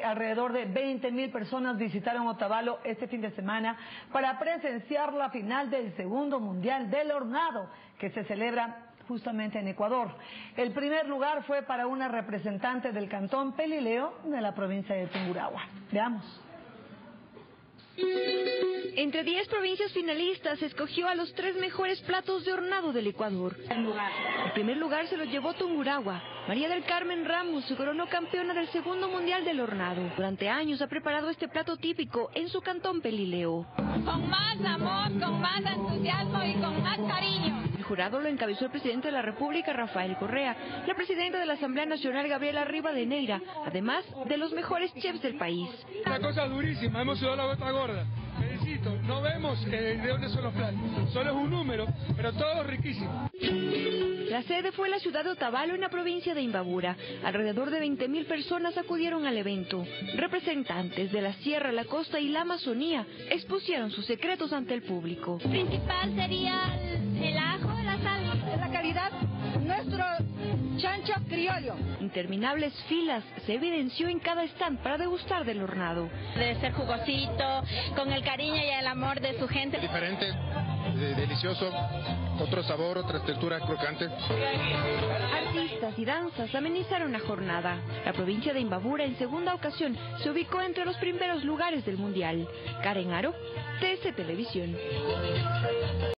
alrededor de 20.000 personas visitaron Otavalo este fin de semana para presenciar la final del segundo Mundial del Hornado, que se celebra justamente en Ecuador. El primer lugar fue para una representante del cantón Pelileo de la provincia de Tungurahua. Veamos. Entre 10 provincias finalistas se escogió a los 3 mejores platos de hornado del Ecuador. El primer lugar se lo llevó Tungurahua. María del Carmen Ramos se coronó campeona del segundo Mundial del Hornado. Durante años ha preparado este plato típico en su cantón Pelileo. Con más amor, con más entusiasmo y con más cariño. El jurado lo encabezó el presidente de la República, Rafael Correa, la presidenta de la Asamblea Nacional, Gabriela Rivadeneira, además de los mejores chefs del país. Una cosa durísima, hemos sudado la gota gorda. Felicito, no vemos de dónde son los platos, solo es un número, pero todo riquísimo. La sede fue la ciudad de Otavalo, en la provincia de Imbabura. Alrededor de 20.000 personas acudieron al evento. Representantes de la Sierra, la Costa y la Amazonía expusieron sus secretos ante el público. Principal sería el ajo, la sal, la calidad, nuestro chancho criollo. Interminables filas se evidenció en cada stand para degustar del hornado. Debe ser jugosito, con el cariño y el amor de su gente. Diferente, delicioso, otro sabor, otra textura crocante. Artistas y danzas amenizaron la jornada. La provincia de Imbabura en segunda ocasión se ubicó entre los primeros lugares del mundial. Karen Aro, TC Televisión.